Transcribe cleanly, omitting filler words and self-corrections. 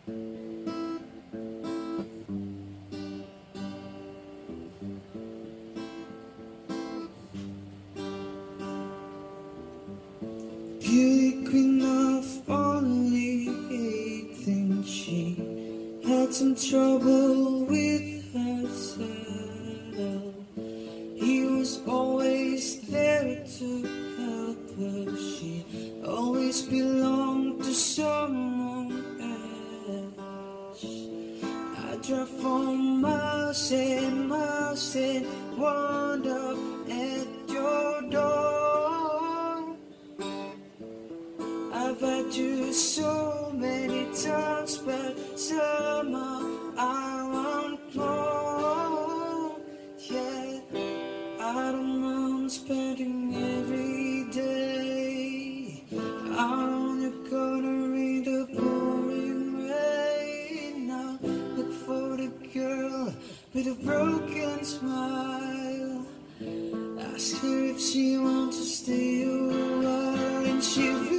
Beauty queen of only 18, she had some trouble with herself. He was always there to help her. She always belonged to someone else. I drive for miles and miles and wound up at your door. I've had you so many times, but somehow I want more. Yeah, I don't mind spending every day on the corner in the pouring rain. Now look for the girl with a broken smile. Ask her if she wants to stay a while, and she will.